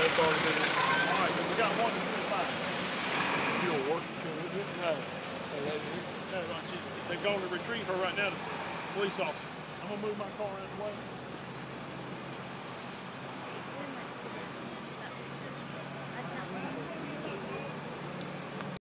that's all it is. All right, we got one that's really fine. You don't work with it? No. They're going to retrieve her right now, the police officer. I'm going to move my car out of the way.